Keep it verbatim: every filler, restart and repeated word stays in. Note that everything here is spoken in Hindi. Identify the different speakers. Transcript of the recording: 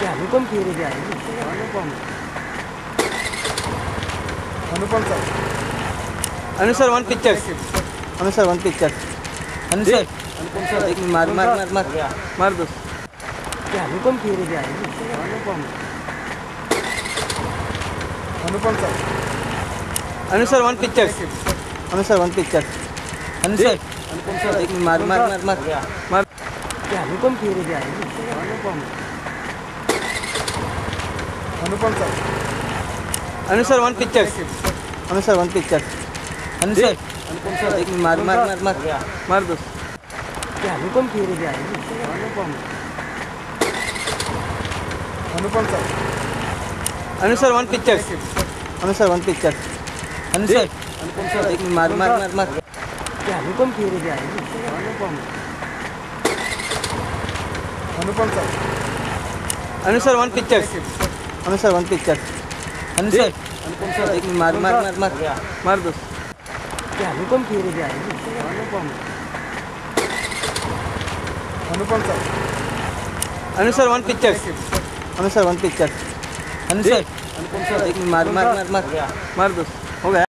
Speaker 1: अनुपम Kher Anupam Anupam sir
Speaker 2: Anu sir one picture Anu sir one picture Anu sir Anupam sir एक मार मार मार मार मार दो
Speaker 1: Anupam Kher Anupam Anupam sir
Speaker 2: Anu sir one picture Anu sir one picture Anu sir Anupam sir एक मार मार मार मार मार
Speaker 1: Anupam Kher Anupam Anupam sir
Speaker 2: Anu sir one picture Anu sir one picture Anu sir Anupam sir एक मार मार मार मार मार दो
Speaker 1: Anupam Kher Anupam Anupam sir
Speaker 2: Anu sir one picture Anu sir one picture Anu sir Anupam sir एक मार मार मार मार
Speaker 1: Anupam Kher Anupam Anupam sir
Speaker 2: Anu sir one picture Anu sir one picture Anu sir Anupam sir एक मार मार मार मार मार दो
Speaker 1: Anupam Kher Anupam Anupam sir
Speaker 2: Anu sir one picture Anu sir one picture Anu sir Anupam sir एक मार मार मार मार मार दो हो गया।